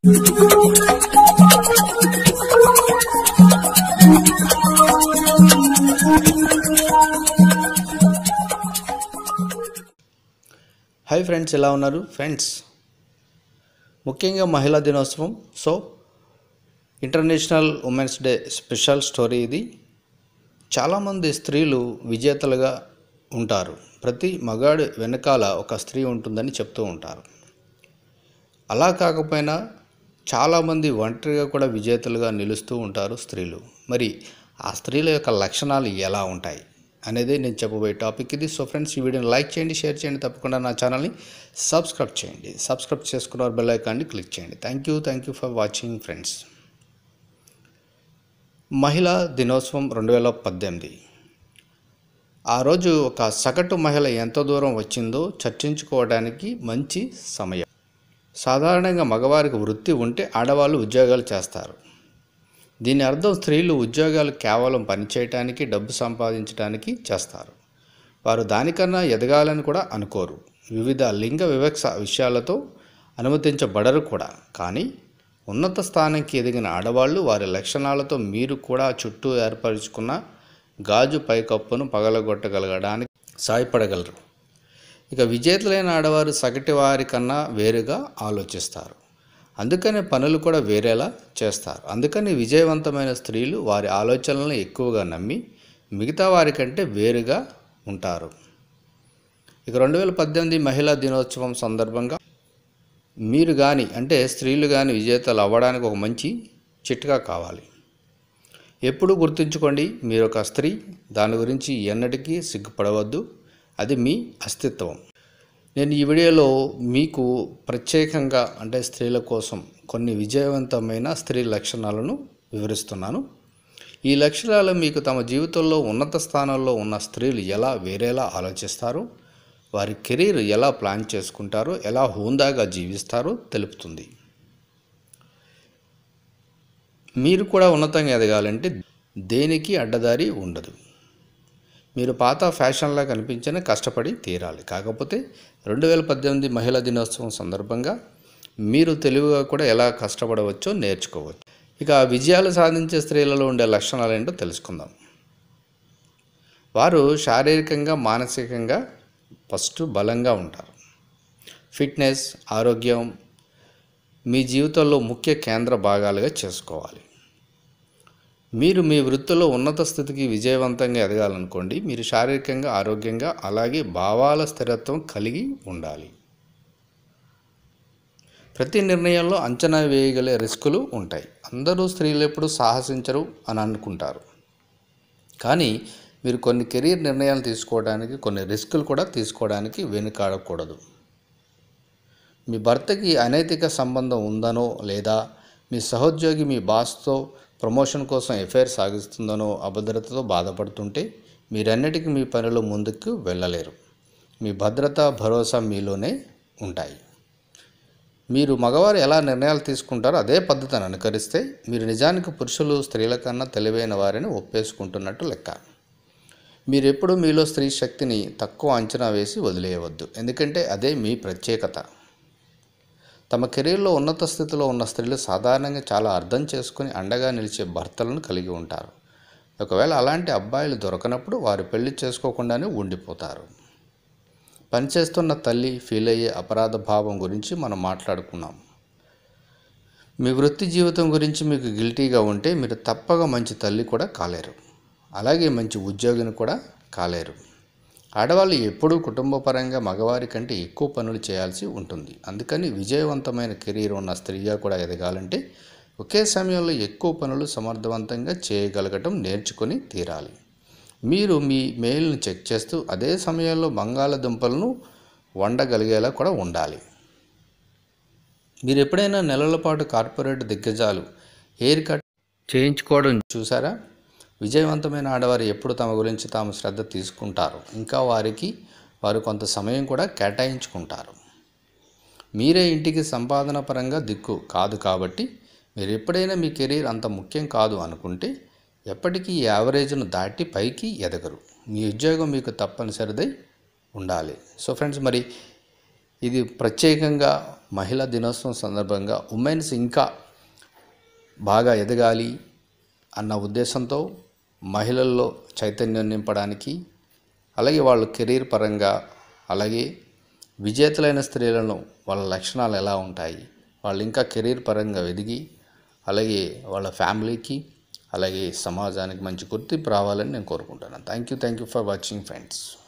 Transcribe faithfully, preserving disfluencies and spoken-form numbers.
Hi friends, ఎలా ఉన్నారు friends? ముఖ్యంగా మహిళా దినోత్సవం, so international women's day special story ఇది. చాలామంది స్త్రీలు విజేతలుగా ఉంటారు. ప్రతి మగాడి వెనకాల ఒక స్త్రీ ఉంటుందని చెప్తూ ఉంటారు. అలా కాకపోయినా చాలామంది ఒంటరిగా కూడా విజేతలుగా నిలుస్తూ ఉంటారు స్త్రీలు. మరి ఆ స్త్రీల యొక్క లక్షణాలు ఎలా ఉంటాయి అనేది నేను చెప్పబోయే టాపిక్ ఇది. సో ఫ్రెండ్స్, ఈ వీడియోని లైక్ చేయండి, షేర్ చేయండి, తప్పకుండా నా ఛానల్ని సబ్స్క్రైబ్ చేయండి. సబ్స్క్రైబ్ చేసుకున్న బెల్ ఐకాన్ని క్లిక్ చేయండి. Thank you thank you for watching friends. మహిళా దినోత్సవం రెండు వేల పద్దెనిమిది. ఆ రోజు ఒక సగటు మహిళ ఎంత దూరం వచ్చిందో చర్చించుకోవడానికి మంచి సమయం. సాధారణంగా మగవారికి వృత్తి ఉంటే ఆడవాళ్ళు ఉద్యోగాలు చేస్తారు. దీని అర్థం స్త్రీలు ఉద్యోగాలు కేవలం పనిచేయటానికి, డబ్బు సంపాదించడానికి చేస్తారు. వారు దానికన్నా ఎదగాలని కూడా అనుకోరు. వివిధ లింగ వివక్ష విషయాలతో అనుమతించబడరు కూడా. కానీ ఉన్నత స్థానానికి ఎదిగిన ఆడవాళ్ళు వారి లక్షణాలతో మీరు కూడా చుట్టూ ఏర్పరచుకున్న గాజు పైకప్పును పగలగొట్టగలగడానికి సాయపడగలరు. ఇక విజేతలైన ఆడవారు సగటు వారి కన్నా వేరుగా ఆలోచిస్తారు. అందుకనే పనులు కూడా వేరేలా చేస్తారు. అందుకని విజయవంతమైన స్త్రీలు వారి ఆలోచనలను ఎక్కువగా నమ్మి మిగతా వారికంటే వేరుగా ఉంటారు. ఇక రెండు వేల పద్దెనిమిది మహిళా దినోత్సవం సందర్భంగా మీరు కానీ అంటే స్త్రీలు కానీ విజేతలు అవ్వడానికి ఒక మంచి చిట్కా కావాలి. ఎప్పుడు గుర్తుంచుకోండి, మీరు ఒక స్త్రీ, దాని గురించి ఎన్నటికీ సిగ్గుపడవద్దు. అది మీ అస్తిత్వం. నేను ఈ వీడియోలో మీకు ప్రత్యేకంగా అంటే స్త్రీల కోసం కొన్ని విజయవంతమైన స్త్రీ లక్షణాలను వివరిస్తున్నాను. ఈ లక్షణాలు మీకు తమ జీవితంలో ఉన్నత స్థానంలో ఉన్న స్త్రీలు ఎలా వేరేలా ఆలోచిస్తారు, వారి కెరీర్ ఎలా ప్లాన్ చేసుకుంటారో, ఎలా హుందాగా జీవిస్తారో తెలుపుతుంది. మీరు కూడా ఉన్నతంగా ఎదగాలంటే దేనికి అడ్డదారి ఉండదు. మీరు పాత ఫ్యాషన్లా కనిపించిన కష్టపడి తీరాలి. కాకపోతే రెండు వేల పద్దెనిమిది మహిళా దినోత్సవం సందర్భంగా మీరు తెలివిగా కూడా ఎలా కష్టపడవచ్చో నేర్చుకోవచ్చు. ఇక విజయాలు సాధించే స్త్రీలలో ఉండే లక్షణాలు ఏంటో తెలుసుకుందాం. వారు శారీరకంగా, మానసికంగా ఫస్ట్ బలంగా ఉంటారు. ఫిట్నెస్, ఆరోగ్యం మీ జీవితంలో ముఖ్య కేంద్ర భాగాలుగా చేసుకోవాలి. మీరు మీ వృత్తిలో ఉన్నత స్థితికి విజయవంతంగా ఎదగాలనుకోండి, మీరు శారీరకంగా, ఆరోగ్యంగా, అలాగే భావాల స్థిరత్వం కలిగి ఉండాలి. ప్రతి నిర్ణయంలో అంచనా వేయగల రిస్కులు ఉంటాయి. అందరూ స్త్రీలు ఎప్పుడు సాహసించరు అని అనుకుంటారు. కానీ మీరు కొన్ని కెరీర్ నిర్ణయాలు తీసుకోవడానికి, కొన్ని రిస్కులు కూడా తీసుకోవడానికి వెనుకాడకూడదు. మీ భర్తకి అనైతిక సంబంధం ఉందనో, లేదా మీ సహోద్యోగి మీ బాస్తో ప్రమోషన్ కోసం ఎఫైర్ సాగిస్తుందనో అభద్రతతో బాధపడుతుంటే మీరన్నిటికీ మీ పనిలో ముందుకు వెళ్ళలేరు. మీ భద్రత, భరోసా మీలోనే ఉంటాయి. మీరు మగవారు ఎలా నిర్ణయాలు తీసుకుంటారో అదే పద్ధతిని అనుకరిస్తే మీరు నిజానికి పురుషులు స్త్రీల కన్నా తెలివైన వారిని ఒప్పేసుకుంటున్నట్టు లెక్క. మీరు ఎప్పుడూ మీలో స్త్రీ శక్తిని తక్కువ అంచనా వేసి వదిలేయవద్దు. ఎందుకంటే అదే మీ ప్రత్యేకత. తమ కెరీర్లో ఉన్నత స్థితిలో ఉన్న స్త్రీలు సాధారణంగా చాలా అర్థం చేసుకుని అండగా నిలిచే భర్తలను కలిగి ఉంటారు. ఒకవేళ అలాంటి అబ్బాయిలు దొరకనప్పుడు వారు పెళ్లి చేసుకోకుండానే ఉండిపోతారు. పనిచేస్తున్న తల్లి ఫీల్ అయ్యే అపరాధ భావం గురించి మనం మాట్లాడుకున్నాం. మీ వృత్తి జీవితం గురించి మీకు గిల్టీగా ఉంటే మీరు తప్పక మంచి తల్లి కూడా కాలేరు. అలాగే మంచి ఉద్యోగిని కూడా కాలేరు. ఆడవాళ్ళు ఎప్పుడూ కుటుంబపరంగా మగవారి కంటే ఎక్కువ పనులు చేయాల్సి ఉంటుంది. అందుకని విజయవంతమైన కెరీర్ ఉన్న స్త్రీగా కూడా ఎదగాలంటే ఒకే సమయంలో ఎక్కువ పనులు సమర్థవంతంగా చేయగలగటం నేర్చుకొని తీరాలి. మీరు మీ మెయిల్ను చెక్ చేస్తూ అదే సమయంలో బంగాళదుంపలను వండగలిగేలా కూడా ఉండాలి. మీరు ఎప్పుడైనా నెలల పాటు కార్పొరేట్ దిగ్గజాలు హెయిర్ కట్ చేయించుకోవడం చూసారా? విజయవంతమైన ఆడవారు ఎప్పుడు తమ గురించి తాము శ్రద్ధ తీసుకుంటారు. ఇంకా వారికి వారు కొంత సమయం కూడా కేటాయించుకుంటారు. మీరే ఇంటికి సంపాదన పరంగా దిక్కు కాదు కాబట్టి మీరు ఎప్పుడైనా మీ కెరీర్ అంత ముఖ్యం కాదు అనుకుంటే ఎప్పటికీ యావరేజ్ను దాటి పైకి ఎదగరు. మీ ఉద్యోగం మీకు తప్పనిసరిదై ఉండాలి. సో ఫ్రెండ్స్, మరి ఇది ప్రత్యేకంగా మహిళా దినోత్సవం సందర్భంగా ఉమెన్స్ ఇంకా బాగా ఎదగాలి అన్న ఉద్దేశంతో మహిళల్లో చైతన్యం నింపడానికి, అలాగే వాళ్ళు కెరీర్ పరంగా, అలాగే విజేతలైన స్త్రీలను వాళ్ళ లక్షణాలు ఎలా ఉంటాయి, వాళ్ళు ఇంకా కెరీర్ పరంగా ఎదిగి, అలాగే వాళ్ళ ఫ్యామిలీకి, అలాగే సమాజానికి మంచి గుర్తింపు రావాలని నేను కోరుకుంటున్నాను. Thank you thank you for watching friends.